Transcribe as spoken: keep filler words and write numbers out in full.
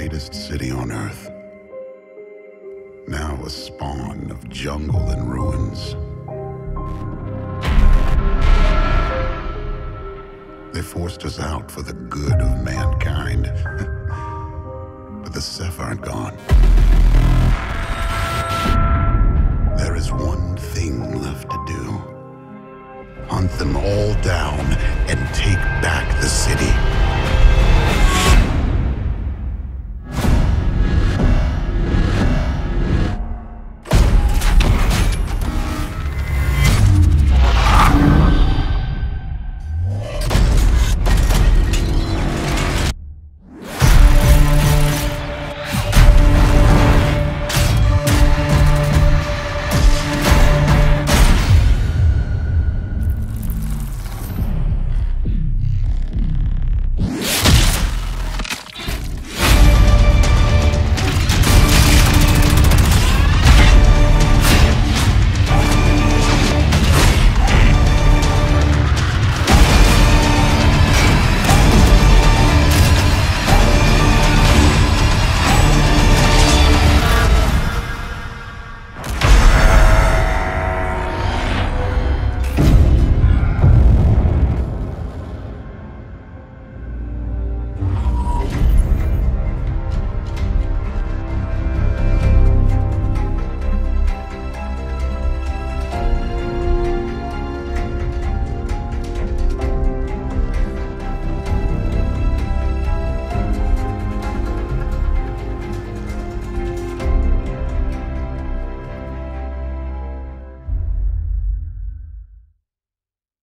greatest city on Earth. Now a spawn of jungle and ruins. They forced us out for the good of mankind. But the Ceph aren't gone. There is one thing left to do. Hunt them all down and take back the